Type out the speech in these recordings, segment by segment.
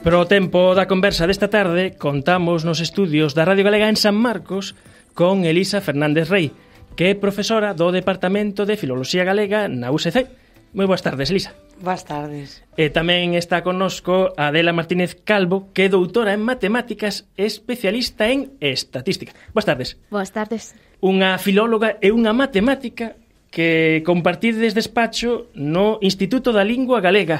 Pro tempo da conversa desta tarde, contamos nos estudios da Radio Galega en San Marcos con Elisa Fernández Rey, que é profesora do Departamento de Filoloxía Galega na USC. Moi boas tardes, Elisa. Boas tardes. E tamén está connosco Adela Martínez Calvo, que é doutora en Matemáticas e especialista en Estatística. Boas tardes. Boas tardes. Unha filóloga e unha matemática que compartides despacho no Instituto da Lingua Galega,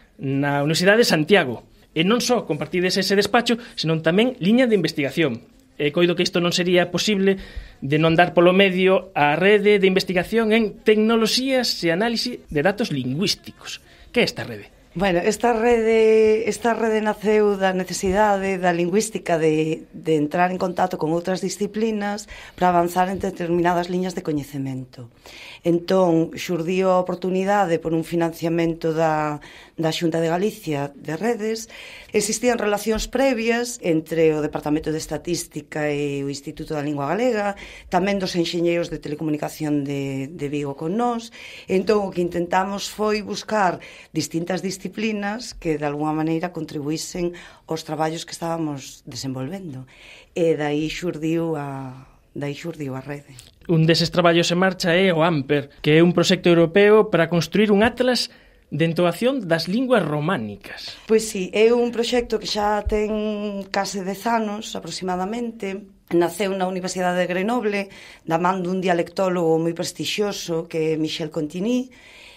na Universidade de Santiago. E non só compartides ese despacho, senón tamén liña de investigación. E coido que isto non sería posible de non dar polo medio a rede de investigación en tecnoloxías e análise de datos lingüísticos. Que é esta rede? Bueno, esta rede naceu da necesidade da lingüística de entrar en contacto con outras disciplinas para avanzar en determinadas liñas de coñecemento. Entón, xurdiu a oportunidade por un financiamento da Xunta de Galicia de redes. Existían relacións previas entre o Departamento de Estatística e o Instituto da Lingua Galega, tamén dos enxeñeiros de telecomunicación de Vigo con nós. Entón, o que intentamos foi buscar distintas disciplinas que, de alguma maneira, contribuísen aos traballos que estábamos desenvolvendo. E dai xurdiu a rede. Un deses traballos en marcha é o AMPER, que é un proxecto europeo para construir un atlas de entoación das linguas románicas. Pois sí, é un proxecto que xa ten case 10 anos aproximadamente. Naceu na Universidade de Grenoble, da man dun dialectólogo moi prestixioso que é Michel Contigny.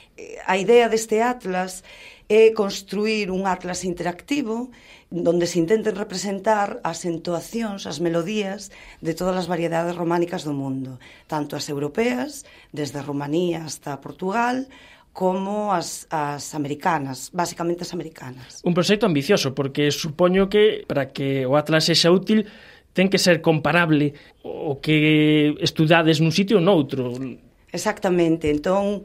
A idea deste atlas é construir un atlas interactivo onde se intenten representar as entoacións, as melodías de todas as variedades románicas do mundo, tanto as europeas, desde Rumanía hasta Portugal, como as americanas, basicamente as americanas. Un proxecto ambicioso, porque supoño que para que o atlas sexa útil ten que ser comparable o que estudades nun sitio ou noutro. Exactamente, entón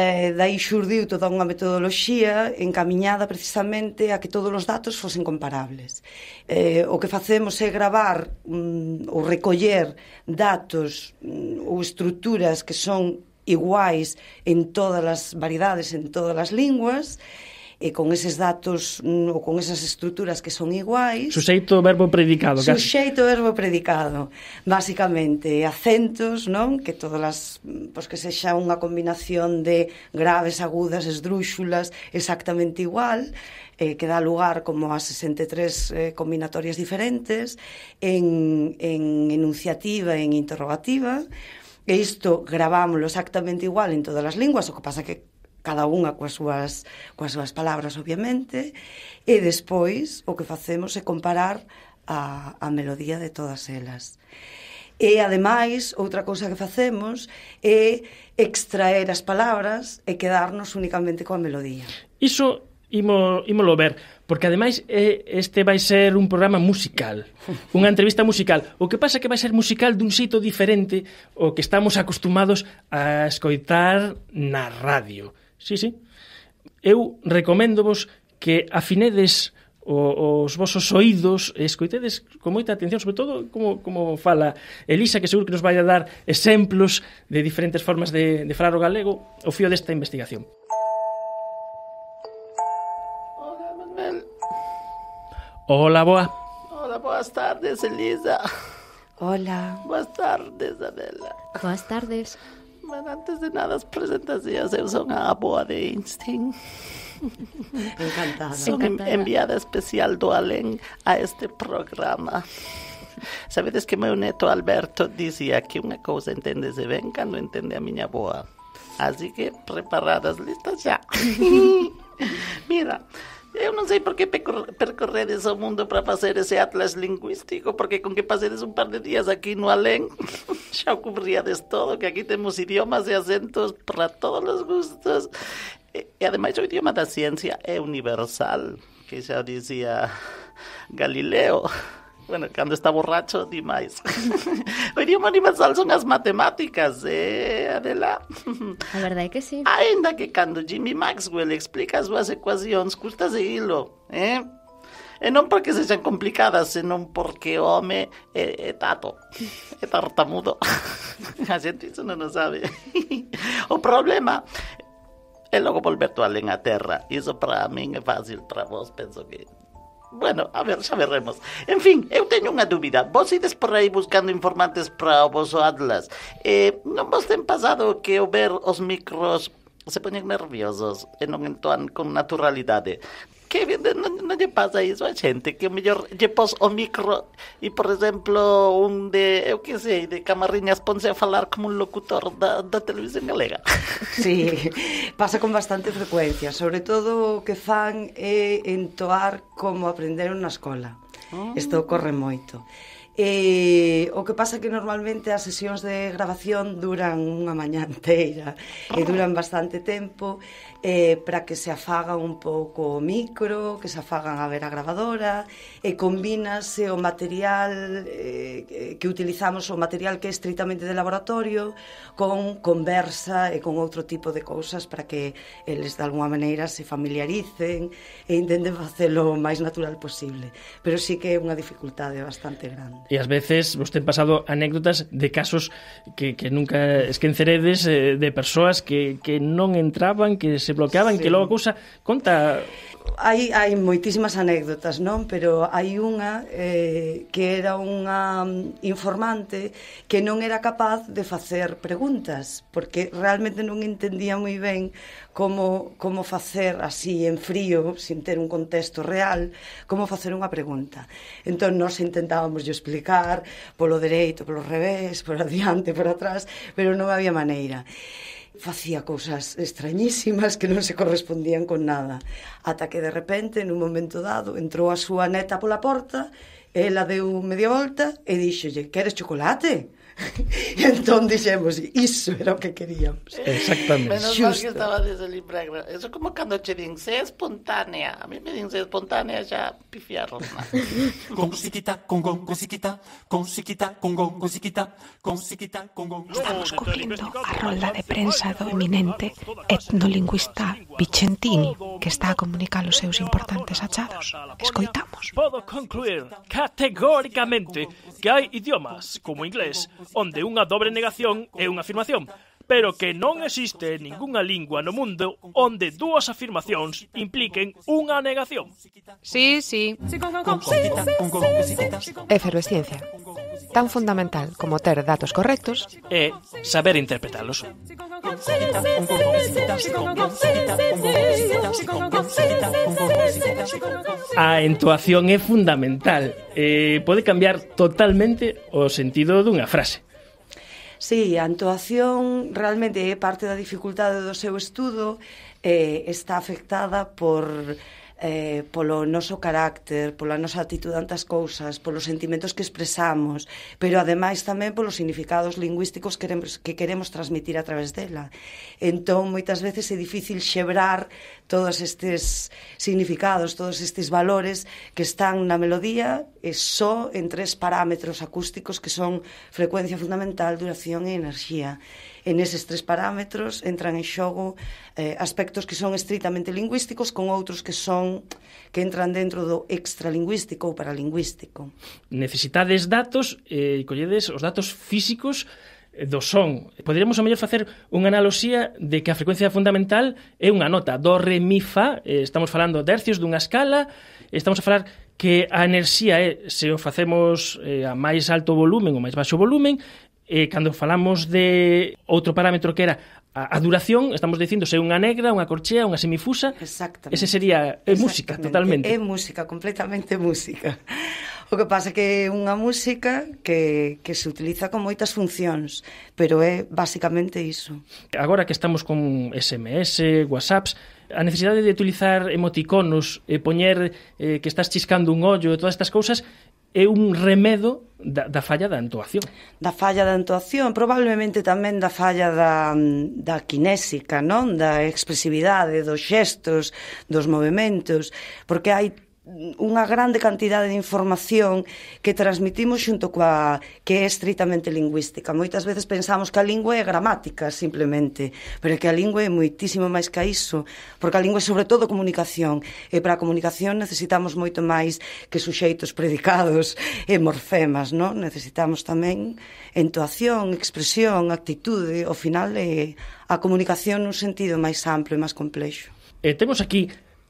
dai xurdiu toda unha metodoloxía encamiñada precisamente a que todos os datos fosen comparables. O que facemos é gravar ou recoller datos ou estruturas que son iguais en todas as variedades, en todas as linguas, e con eses datos ou con esas estruturas que son iguais. Suxeito, verbo, predicado. Suxeito, verbo, predicado. Basicamente, acentos, non? Que todas as, pois que sexa unha combinación de graves, agudas, esdrúxulas, exactamente igual, que dá lugar como a 63 combinatorias diferentes, en enunciativa e en interrogativa. E isto gravámoslo exactamente igual en todas as linguas, o que pasa que cada unha coas súas palabras, obviamente, e despois o que facemos é comparar a melodía de todas elas. E, ademais, outra cousa que facemos é extraer as palabras e quedarnos únicamente coa melodía. Iso ímolo ver, porque ademais este vai ser un programa musical, unha entrevista musical. O que pasa é que vai ser musical dun xeito diferente ao que estamos acostumados a escoitar na radio. Sí. Eu recoméndovos que afinedes os vosos oídos e escoitedes con moita atención, sobre todo como fala Elisa, que seguro que nos vai a dar exemplos de diferentes formas de falar o galego ao fío desta investigación. Hola, Manuel. Hola, boa. Hola, boas tardes, Elisa. Hola. Boas tardes, Adela. Boas tardes. Bueno, antes de nada, as presentacións, eu son a boa de Einstein. Encantada. Son enviada especial do alén a este programa. Sabedes que meu neto Alberto dicía que unha cousa entendese ben cando entende a miña boa. Así que, preparadas, listas xa. Mira, eu non sei por que percorredes o mundo para facer ese atlas lingüístico, porque con que pasedes un par de días aquí no alén, xa o cubríades todo, que aquí temos idiomas e acentos para todos os gustos. E ademais o idioma da ciencia é universal, que xa dicía Galileo. Bueno, cando está borracho, di máis. O idioma universal son as matemáticas, Adela? A verdade é que sí. Ainda que cando Jimmy Maxwell explica as súas ecuacións, custa seguilo, E non porque sexan complicadas, senón porque o home é tato, é tartamudo. A xente iso non o sabe. O problema é logo volver tú alén a terra. Iso para min é fácil, para vos penso que Bueno, a ver, xa veremos. En fin, eu teño unha dúbida. Vos ides por aí buscando informantes para o vosso Atlas. Non vos ten pasado que ao ver os micros se poñen nerviosos e non entoan con naturalidade? Que non lle pasa iso a xente que o mellor lle pos o micro e, por exemplo, un de, eu que sei, de Camarriñas ponse a falar como un locutor da televisión galega? Sí, pasa con bastante frecuencia, sobre todo o que fan é entoar como aprenderon na escola. Isto ocorre moito. O que pasa é que normalmente as sesións de grabación duran unha mañá inteira e duran bastante tempo para que se afagan un pouco o micro, que se afagan a ver a grabadora e combínase o material que utilizamos, o material que é estritamente de laboratorio, con conversa e con outro tipo de cousas para que eles de alguma maneira se familiaricen e intenten facelo o máis natural posible. Pero sí que é unha dificultade bastante grande. E ás veces vos ten pasado anécdotas de casos que nunca esqueceredes, de persoas que non entraban, que se bloqueaban, sí. Que logo a cousa conta... Hai moitísimas anécdotas, non? Pero hai unha que era unha informante que non era capaz de facer preguntas, porque realmente non entendía moi ben como facer así en frío, sin ter un contexto real, como facer unha pregunta. Entón, nós intentábamos explicar polo dereito, polo revés, por adiante, por atrás, pero non había maneira. Facía cousas extrañísimas que non se correspondían con nada, ata que de repente, nun momento dado, entrou a súa neta pola porta, ela deu media volta e díxolle: "Queres chocolate?" E entón dixemos, iso era o que queríamos. Exactamente. Menos mal que estaba desde el impregno. Eso como cando che din, sé espontánea. A mí me din sé espontánea, xa pifiaron. Con siquita, con gon, con siquita, con siquita, con gon, con siquita, con siquita, con gon. Estamos cubrindo a rolda de prensa do eminente etnolingüista Vicentini, que está a comunicar os seus importantes achados. Escoitamos. Podo concluir categóricamente que hai idiomas, como o inglés, onde unha dobre negación é unha afirmación, pero que non existe ningunha lingua no mundo onde dúas afirmacións impliquen unha negación. Sí. Efervesciencia. Tan fundamental como ter datos correctos É saber interpretalos. A entoación é fundamental. Pode cambiar totalmente o sentido dunha frase. Sí, a entoación realmente é parte da dificultade do seu estudo, está afectada polo noso carácter, pola nosa actitude ante as cousas, polos sentimentos que expresamos, pero ademais tamén polos significados lingüísticos que queremos transmitir a través dela. Entón, moitas veces é difícil xebrar todos estes significados, todos estes valores que están na melodía só en 3 parámetros acústicos que son frecuencia fundamental, duración e enerxía. En eses 3 parámetros entran en xogo aspectos que son estritamente lingüísticos con outros que entran dentro do extralingüístico ou paralingüístico. Necesitades datos e colledes os datos físicos do son. Poderíamos ao mellor facer unha analoxía de que a frecuencia fundamental é unha nota, do, re, mi, fa, estamos falando de hercios dunha escala, estamos a falar que a enerxía se o facemos a máis alto volumen ou máis baixo volumen. Cando falamos de outro parámetro que era a duración, estamos dicindo se é unha negra, unha corchea, unha semifusa. Exactamente. Ese sería música, totalmente. É música, completamente música. O que pasa que é unha música que se utiliza con moitas funcións, pero é basicamente iso. Agora que estamos con SMS, WhatsApps, a necesidade de utilizar emoticonos, poñer que estás chiscando un ollo e todas estas cousas, é un remedo da falla da entoación. Da falla da entoación, probablemente tamén da falla da kinésica, non? Da expresividade, dos xestos, dos movementos, porque hai unha grande cantidade de información que transmitimos xunto coa que é estritamente lingüística. Moitas veces pensamos que a lingua é gramática, simplemente, pero que a lingua é moitísimo máis que iso, porque a lingua é sobre todo comunicación, e para a comunicación necesitamos moito máis que suxeitos, predicados e morfemas, non? Necesitamos tamén entoación, expresión, actitude, ao final é a comunicación nun sentido máis amplo e máis complexo. Temos aquí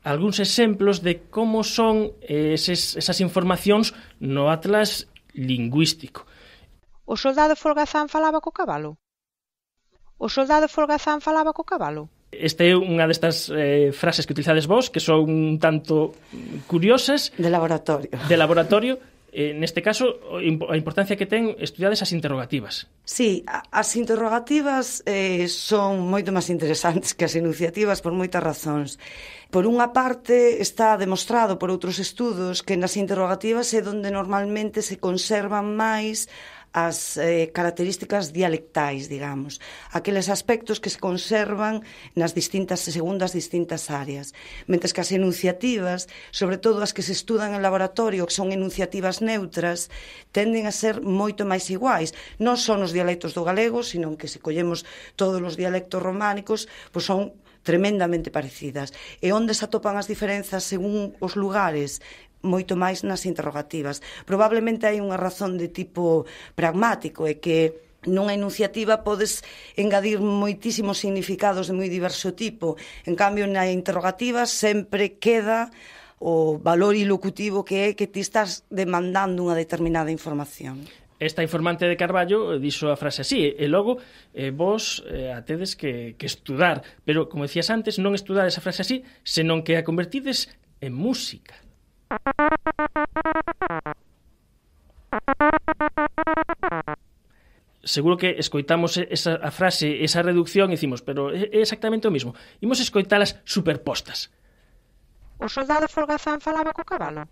algúns exemplos de como son esas informacións no atlas lingüístico. O soldado Folgazán falaba co cabalo? O soldado Folgazán falaba co cabalo? Esta é unha destas frases que utilizades vos, que son un tanto curiosas. De laboratorio. De laboratorio. Neste caso, a importancia que ten estudiades as interrogativas. Sí, as interrogativas son moito máis interesantes que as enunciativas por moitas razóns. Por unha parte, está demostrado por outros estudos que nas interrogativas é onde normalmente se conservan máis as características dialectais, digamos, aqueles aspectos que se conservan segundo as distintas áreas, mentres que as enunciativas, sobre todo as que se estudan en laboratorio, que son enunciativas neutras, tenden a ser moito máis iguais, non son os dialectos do galego, sino que se collemos todos os dialectos románicos, pois son tremendamente parecidas. E onde se atopan as diferenzas según os lugares? Moito máis nas interrogativas. Probablemente hai unha razón de tipo pragmático, é que nunha enunciativa podes engadir moitísimos significados de moi diverso tipo. En cambio, na interrogativa sempre queda o valor ilocutivo que é que ti estás demandando unha determinada información. Esta informante de Carballo dixo a frase así, e logo vos a tedes que estudar, pero, como decías antes, non estudar esa frase así, senón que a convertides en música. Seguro que escoitamos a frase, esa reducción e dicimos, pero é exactamente o mismo. Imos escoitalas superpostas. O soldado Folgazán falaba co cabalo?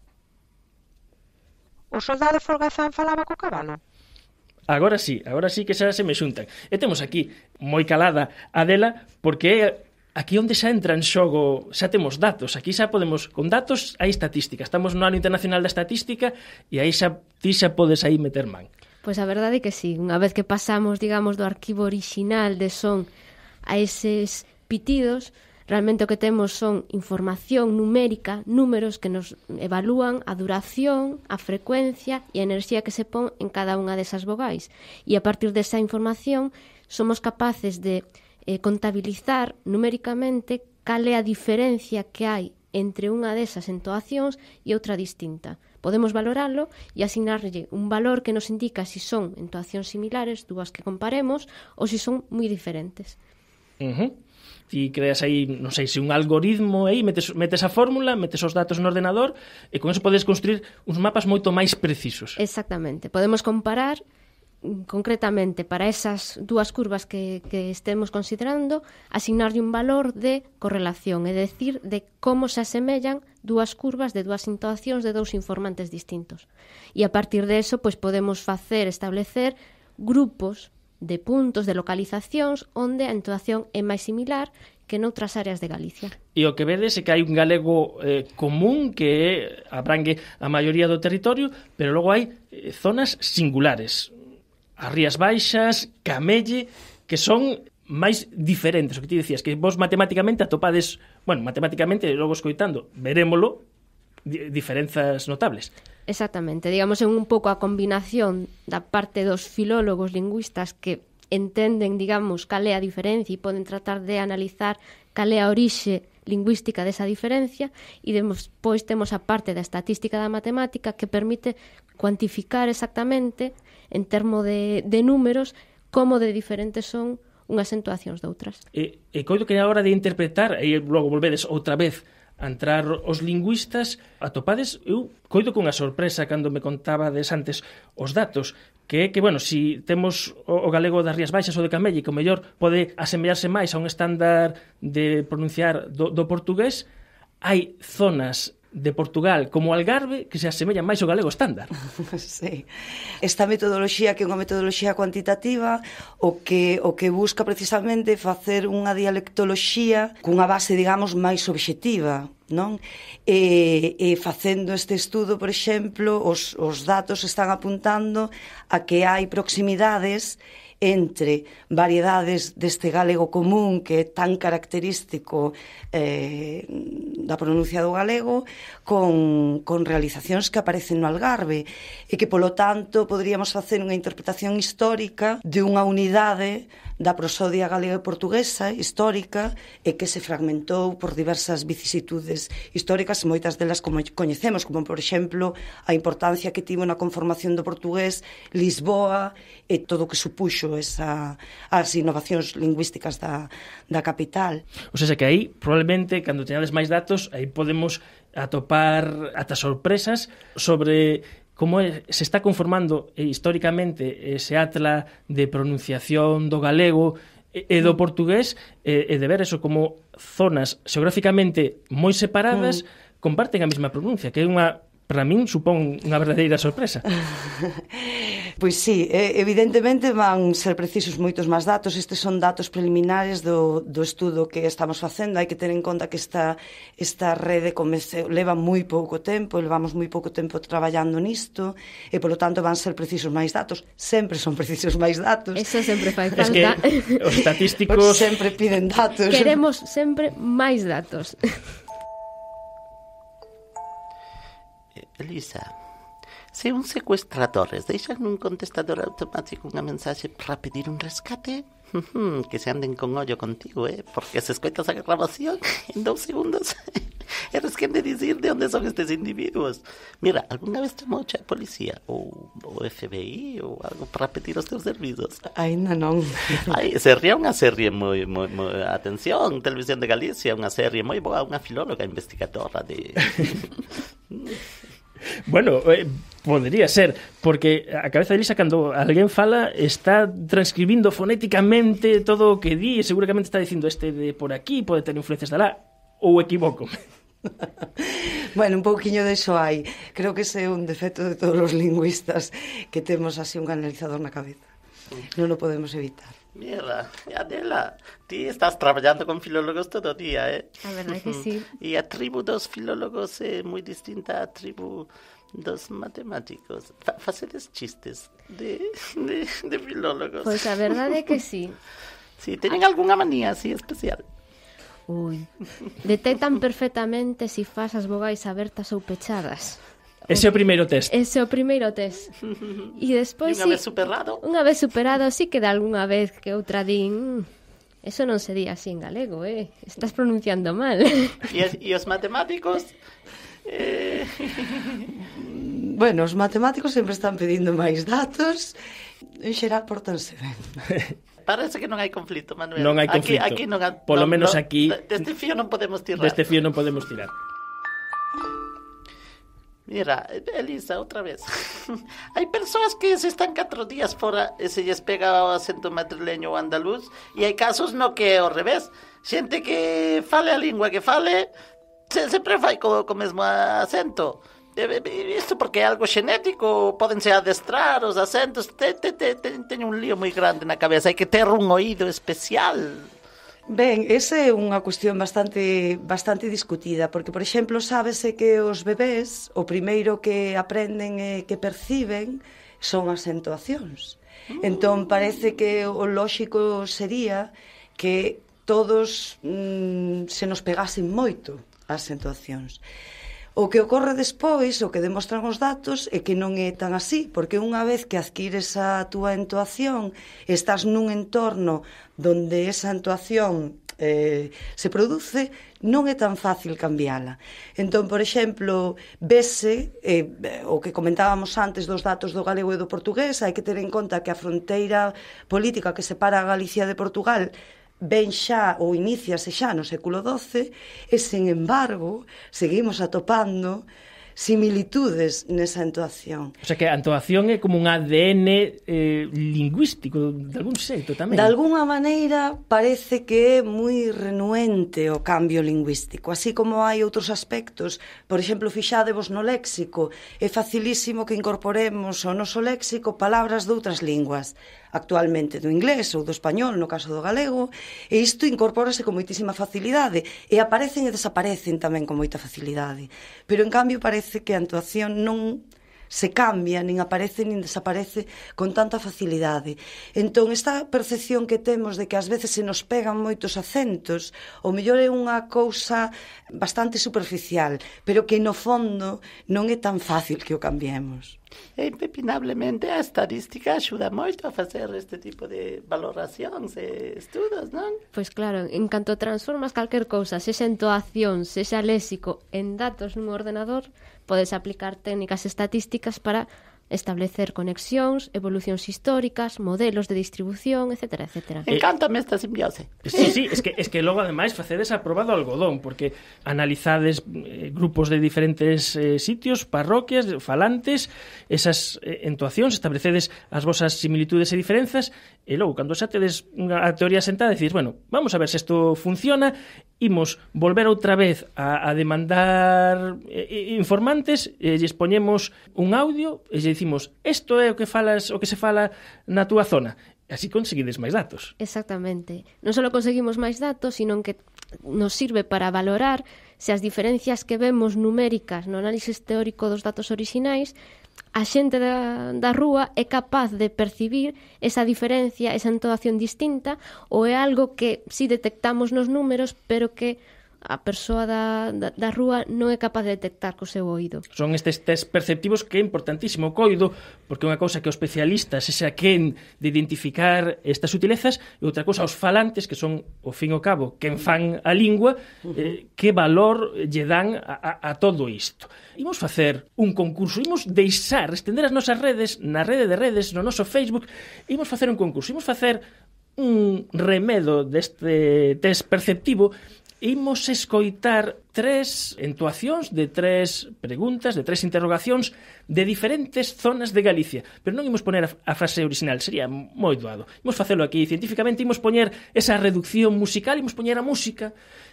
O soldado Folgazán falaba co cabalo? Agora sí que xa se me xuntan. E temos aquí moi calada a dela, porque é aquí onde xa entra en xogo, xa temos datos, aquí xa podemos, con datos hai estatística, estamos no ano internacional da estatística e aí ti xa podes aí meter man. Pois a verdade é que sí, unha vez que pasamos, digamos, do arquivo orixinal de son a eses pitidos, realmente o que temos son información numérica, números que nos evalúan a duración, a frecuencia e a enerxía que se pon en cada unha desas vogais. E a partir desa información somos capaces de contabilizar numéricamente cal é a diferencia que hai entre unha desas entoacións e outra distinta. Podemos valoralo e asignarlle un valor que nos indica se son entoacións similares, dúas que comparemos, ou se son moi diferentes. Ti creas aí, non sei, se un algoritmo aí, metes a fórmula, metes os datos no ordenador e con eso podes construir uns mapas moito máis precisos. Exactamente. Podemos comparar concretamente para esas dúas curvas que estemos considerando, asignarlle un valor de correlación, é dicir, de como se asemellan dúas curvas de dúas intoacións de dous informantes distintos. E a partir de eso, pois podemos establecer grupos de puntos, de localizacións onde a entoación é máis similar que noutras áreas de Galicia. E o que vedes é que hai un galego común que abrangue a maioría do territorio, pero logo hai zonas singulares. As Rías Baixas, Camelle, que son máis diferentes. O que ti decías, que vos matemáticamente atopades, matemáticamente, logo escoitando, verémolo, diferenzas notables. Exactamente, digamos, é un pouco a combinación da parte dos filólogos lingüistas que entenden, digamos, cal é a diferencia e poden tratar de analizar cal é a orixe lingüística desa diferencia, e despois temos a parte da estatística da matemática que permite cuantificar exactamente en termo de números como de diferentes son unhas entoacións de outras. E coido que a hora de interpretar, e logo volvedes outra vez a entrar os lingüistas, atopades, eu coido cunha sorpresa cando me contabades antes os datos, que é que, si temos o galego das Rías Baixas ou de Camelle, que o mellor pode asemellarse máis a un estándar de pronunciar do portugués, hai zonas de Portugal como Algarve que se asemellan máis ao galego estándar. Sí. Esta metodoloxía, que é unha metodoloxía cuantitativa, o que busca precisamente facer unha dialectoloxía cunha base, digamos, máis obxectiva, non? E facendo este estudo, por exemplo, os datos están apuntando a que hai proximidades entre variedades deste galego común que é tan característico da pronuncia do galego con realizacións que aparecen no Algarve e que, polo tanto, poderíamos facer unha interpretación histórica de unha unidade da prosodia galega e portuguesa histórica e que se fragmentou por diversas vicisitudes históricas e moitas delas como coñecemos, como por exemplo a importancia que tivo na conformación do portugués Lisboa e todo o que supuxo as innovacións lingüísticas da capital. O sea, que aí, probablemente, cando teñades máis datos, aí podemos atopar ata sorpresas sobre como se está conformando históricamente ese atla de pronunciación do galego e do portugués e de ver eso como zonas xeográficamente moi separadas comparten a mesma pronuncia, que é unha, para min, supón unha verdadeira sorpresa. Pois sí, evidentemente van ser precisos moitos máis datos. Estes son datos preliminares do estudo que estamos facendo. Hai que ter en conta que esta rede leva moi pouco tempo, levamos moi pouco tempo traballando nisto, e, polo tanto, van ser precisos máis datos. Sempre son precisos máis datos. Eso sempre fai falta. Es que os estatísticos... Porque sempre piden datos. Queremos sempre máis datos. Elisa, se un secuestradores deixan nun contestador automático unha mensaxe para pedir un rescate, que se anden con ollo contigo, porque se escoitas a grabación en 2 segundos eres quen de dicir de onde son estes individuos. Mira, algunha vez chamou a policía ou FBI ou algo para pedir os teus servizos? Ainda non. Sería unha serie moi atención, Televisión de Galicia, unha serie moi boa, unha filóloga investigadora de... Bueno, podría ser, porque a cabeza de Elisa, cando alguén fala, está transcribindo fonéticamente todo o que di e seguramente está dicindo este de por aquí pode ter influencias de lá, ou equivoco. Bueno, un pouquiño deso hai. Creo que ese é un defecto de todos os lingüistas, que temos así un analizador na cabeza. Non o podemos evitar. Mira, Adela, ti estás traballando con filólogos todo o día, A verdade que sí. E a tribu dos filólogos é moi distinta á tribu dos matemáticos. Facedes chistes de filólogos. Pois a verdade é que sí. Sí, teñen algunha manía así especial. Ui, detectan perfectamente se fas as vogais abertas ou pechadas. Ese é o primeiro test. Ese é o primeiro test. E despois, unha vez superado? Unha vez superado, sí que de algunha vez que outra din... Eso non se di así en galego, Estás pronunciando mal. E os matemáticos? Bueno, os matemáticos sempre están pedindo máis datos. En xeral, portanse ben. Parece que non hai conflito, Manuel. Non hai conflito. Aquí non, Polo menos aquí... Deste fío non podemos tirar. Deste fío non podemos tirar. Mira, Elisa, outra vez. Hai persoas que se están 4 días fora e se lles pega o acento madrileño ou andaluz, e hai casos no que é ao revés. Xente que fale a lingua que fale sempre fai co mesmo acento. Isto porque é algo xenético, pódense adestrar os acentos. Teño un lío moi grande na cabeza. Hai que ter un oído especial. Ben, esa é unha cuestión bastante discutida, porque, por exemplo, sábese que os bebés o primeiro que aprenden e que perciben son as entoacións. Entón, parece que o lóxico sería que todos se nos pegasen moito as entoacións. O que ocorre despois, o que demostran os datos, é que non é tan así, porque unha vez que adquires a túa entoación, estás nun entorno donde esa entoación se produce, non é tan fácil cambiala. Entón, por exemplo, vese, o que comentábamos antes dos datos do galego e do portugués, hai que ter en conta que a fronteira política que separa a Galicia de Portugal ven xa ou iníciase xa no século XII e, sen embargo, seguimos atopando similitudes nesa entoación. O sea que a entoación é como un ADN lingüístico, de algún xeito tamén. De alguna maneira parece que é moi renuente o cambio lingüístico, así como hai outros aspectos. Por exemplo, fixádevos no léxico, é facilísimo que incorporemos ao noso léxico palabras de outras linguas, actualmente do inglés ou do español, no caso do galego, e isto incorpórase con moitísima facilidade, e aparecen e desaparecen tamén con moita facilidade. Pero, en cambio, parece que a entoación non se cambia, nin aparece, nin desaparece con tanta facilidade. Entón, esta percepción que temos de que ás veces se nos pegan moitos acentos, o mellor é unha cousa bastante superficial, pero que no fondo non é tan fácil que o cambiemos. E impepinablemente a estadística axuda moito a facer este tipo de valoracións e estudos, non? Pois claro, en canto transformas calquer cousa, sexa entoación, sexa léxico, en datos nun ordenador, podes aplicar técnicas estatísticas para establecer conexións, evolucións históricas, modelos de distribución, etc. etc. Encántame esta simbiose. Sí, es que logo ademais facedes a proba do algodón, porque analizades grupos de diferentes sitios, parroquias, falantes, esas entoacións, establecedes as vosas similitudes e diferenzas, e logo, cando xa tedes a teoría sentada, decís, bueno, vamos a ver se isto funciona, imos volver outra vez a demandar informantes, e lles poñemos un audio, e lle dicimos, isto é o que se fala na túa zona. Así conseguides máis datos. Exactamente. Non só conseguimos máis datos, sino que nos sirve para valorar se as diferencias que vemos numéricas no análisis teórico dos datos orixinais, a xente da rúa é capaz de percibir esa diferencia, esa entoación distinta, ou é algo que si detectamos nos números, pero que a persoa da rúa non é capaz de detectar co seu oído. Son estes test perceptivos que é importantísimo o coido, porque é unha cousa que os especialistas xa quen de identificar estas sutilezas, e outra cousa os falantes, que son, ao fin e ao cabo, quen fan a lingua, que valor lle dan a todo isto. Imos facer un concurso, imos deixar, estender as nosas redes, na rede de redes, no noso Facebook, imos facer un concurso, imos facer un remedo deste test perceptivo. Imos escoitar 3 entoacións de 3 preguntas, de 3 interrogacións de diferentes zonas de Galicia. Pero non imos poner a frase original, sería moi doado. Imos facelo aquí científicamente, imos poñer esa reducción musical, imos poñer a música,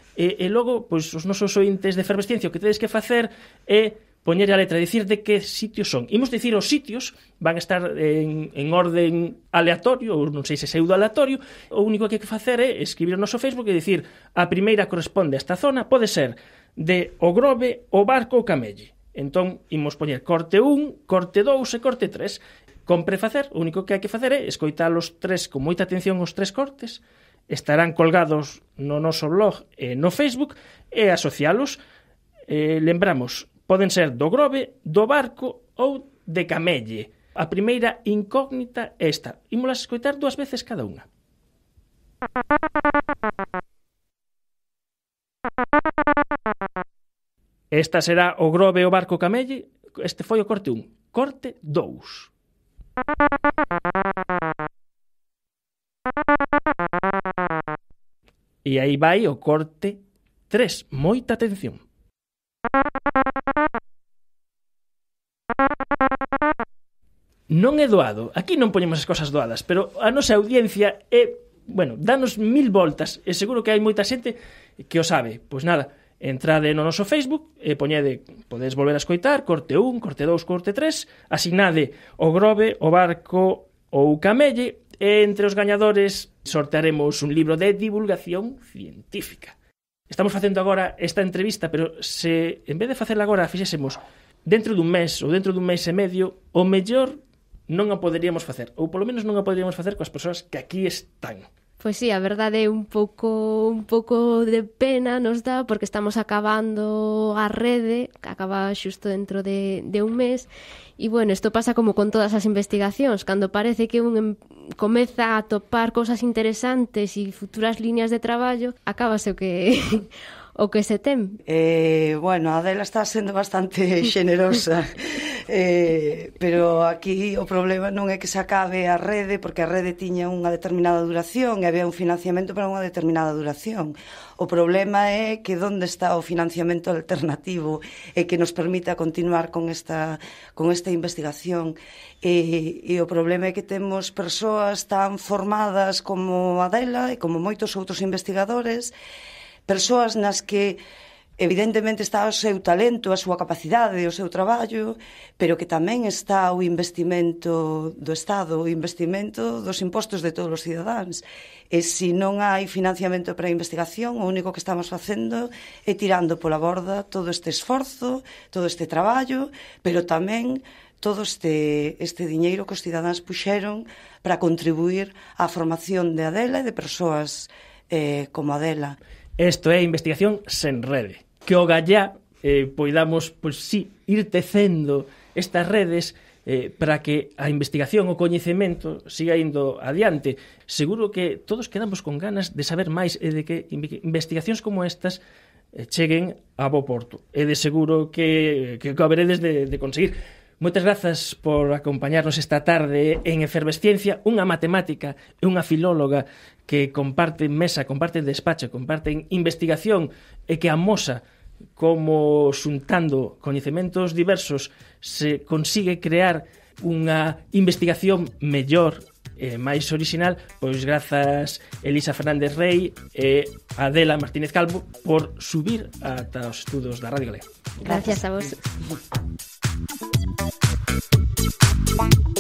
e logo, pois, os nosos ointes de efervesciencia, o que tedes que facer é poñer a letra, dicir de que sitios son. Imos dicir os sitios, van a estar en orden aleatorio, ou non sei se pseudo aleatorio, o único que hai que facer é escribir no noso Facebook e dicir a primeira corresponde a esta zona, pode ser de O Grove, O Barco ou Camelle. Entón, imos poñer corte 1, corte 2 e corte 3. Compre facer, o único que hai que facer é escoitar os 3 con moita atención os 3 cortes, estarán colgados no noso blog e no Facebook, e asocialos. Lembramos, poden ser do Grove, do Barco ou de Camelle. A primeira incógnita é esta. Ímolas escoitar 2 veces cada unha. Esta será o Grove, o Barco, Camelle. Este foi o corte 1. Corte 2. E aí vai o corte 3. Moita atención. Non é doado, aquí non poñemos as cosas doadas, pero a nosa audiencia é, bueno, danos 1000 voltas, e seguro que hai moita xente que o sabe. Pois nada, entrade no noso Facebook e poñede, podes volver a escoitar, corte 1, corte 2, corte 3, asignade O Grove, O Barco ou Camelle, e entre os gañadores sortearemos un libro de divulgación científica. Estamos facendo agora esta entrevista, pero se en vez de facela agora fixésemos dentro dun mes ou dentro dun mes e medio, o mellor non a poderíamos facer, ou polo menos non a poderíamos facer coas persoas que aquí están. Pois sí, a verdade é un pouco de pena nos dá, porque estamos acabando a rede, que acaba xusto dentro de un mes, e bueno, isto pasa como con todas as investigacións, cando parece que un comeza a topar cousas interesantes e futuras líneas de traballo, acábase o que se ten. Bueno, a Adela está sendo bastante xenerosa, pero aquí o problema non é que se acabe a rede, porque a rede tiña unha determinada duración e había un financiamento para unha determinada duración. O problema é que onde está o financiamento alternativo e que nos permita continuar con esta investigación. E o problema é que temos persoas tan formadas como Adela e como moitos outros investigadores, persoas nas que evidentemente está o seu talento, a súa capacidade, o seu traballo, pero que tamén está o investimento do Estado, o investimento dos impostos de todos os cidadáns. E se non hai financiamento para a investigación, o único que estamos facendo é tirando pola borda todo este esforzo, todo este traballo, pero tamén todo este diñeiro que os cidadáns puxeron para contribuir á formación de Adela e de persoas como Adela. Isto é investigación sen rede. Que o gallá poidamos, pois sí, ir tecendo estas redes para que a investigación, o coñecemento siga indo adiante. Seguro que todos quedamos con ganas de saber máis e de que investigacións como estas cheguen a bo porto. E de seguro que o haberedes de conseguir. Moitas grazas por acompañarnos esta tarde en Efervesciencia, unha matemática e unha filóloga que comparten mesa, comparten despacho, comparten investigación e que amosa como xuntando coñecementos diversos se consigue crear unha investigación mellor e máis orixinal. Pois grazas Elisa Fernández Rey e Adela Martínez Calvo por subir ata os estudos da Radio Galega. Gracias a vos.